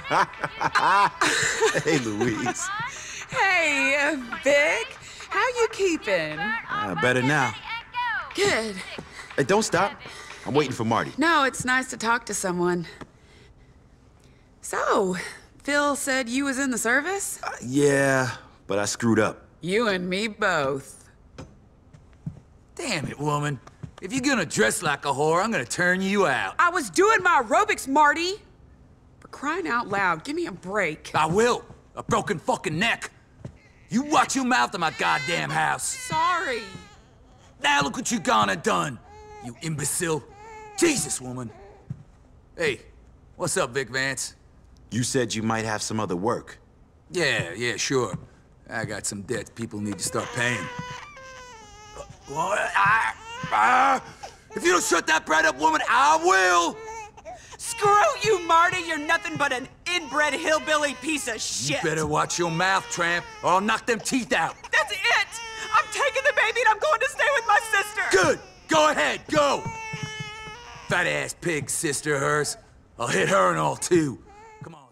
Hey, Louise. Hey, Vic. How you keeping? Better now. Good. Hey, don't stop. I'm waiting for Marty. No, it's nice to talk to someone. So, Phil said you was in the service? Yeah, but I screwed up. You and me both. Damn it, woman. If you're gonna dress like a whore, I'm gonna turn you out. I was doing my aerobics, Marty! For crying out loud, give me a break. I will. A broken fucking neck. You watch your mouth in my goddamn house. Sorry. Now look what you gone and done, you imbecile. Jesus, woman. Hey, what's up, Vic Vance? You said you might have some other work. Yeah, sure. I got some debts people need to start paying. If you don't shut that bread up, woman, I will! Screw you, Marty! You're nothing but an inbred hillbilly piece of shit! You better watch your mouth, tramp, or I'll knock them teeth out. That's it! I'm taking the baby and I'm going to stay with my sister! Good! Go ahead, go! Fat-ass pig sister of hers. I'll hit her and all, too. Come on.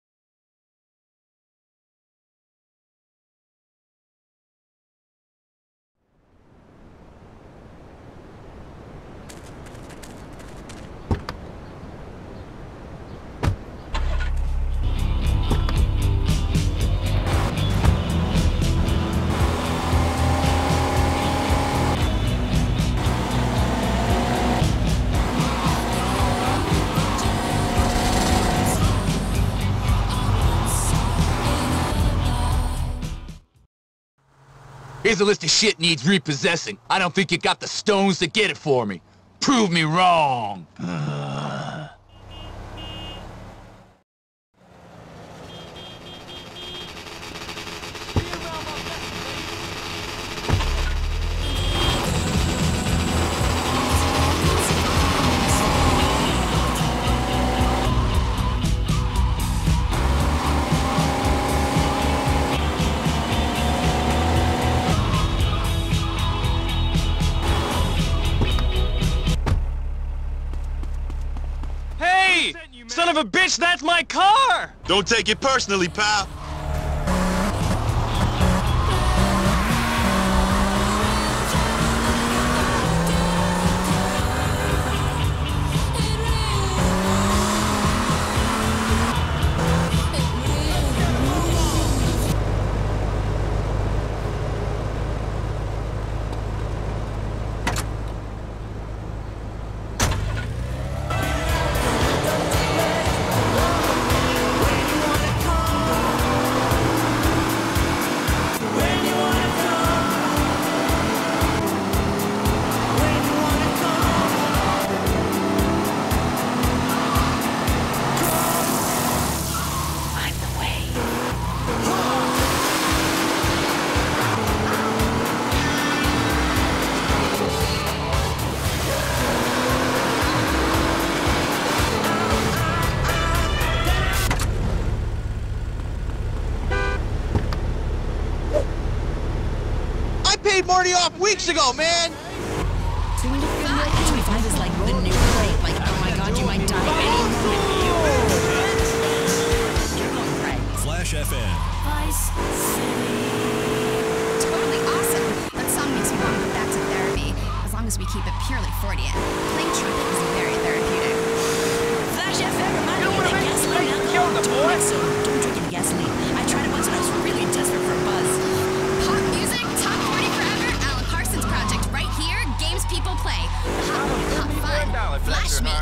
Here's a list of shit needs repossessing. I don't think you got the stones to get it for me. Prove me wrong. Son of a bitch, that's my car! Don't take it personally, pal. Marty off weeks ago, man! 25 is like the new rape. Like, oh my god, you might die any moment. You're going right. Flash FM. Vice City. Totally awesome. That song makes me want to go back to therapy. As long as we keep it purely Freudian. Playing trumpet is very therapeutic. Flash FM reminded me that gasoline alcohol don't make so don't drink any gasoline. I tried it once when I was really desperate for a buzz. Pop music, top 40 forever, Alan Parsons Project, right here, games people play. Hot fun, flash me.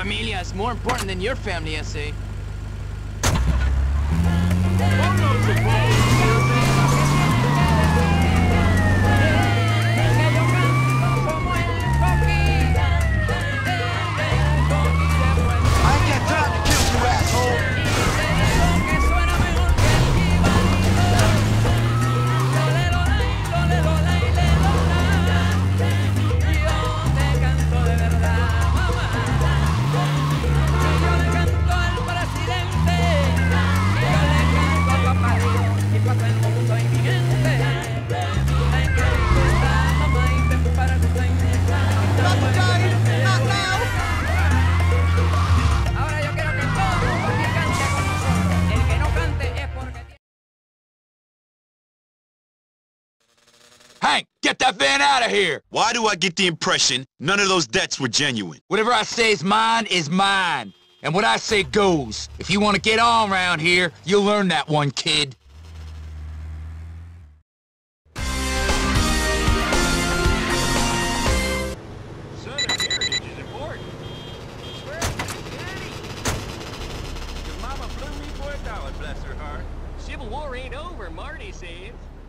familia is more important than your family, I say. Hank, get that van out of here! Why do I get the impression none of those debts were genuine? Whatever I say is mine is mine. And what I say goes. If you want to get on around here, you'll learn that one, kid. Southern heritage is important. Swear to Daddy. Your mama blew me for $1, bless her heart. Civil War ain't over, Marty says.